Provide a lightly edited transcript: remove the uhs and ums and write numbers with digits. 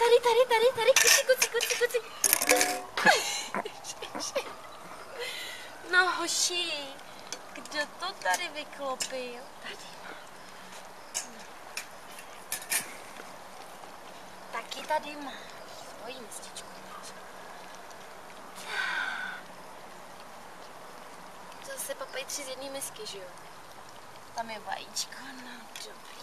tady, kuci. No hoši, kdo to tady vyklopil? Tady. Taky tady máš svojí mističku. To zase papají 3 z jedné misky, že jo? Tam je vajíčko, no dobrý.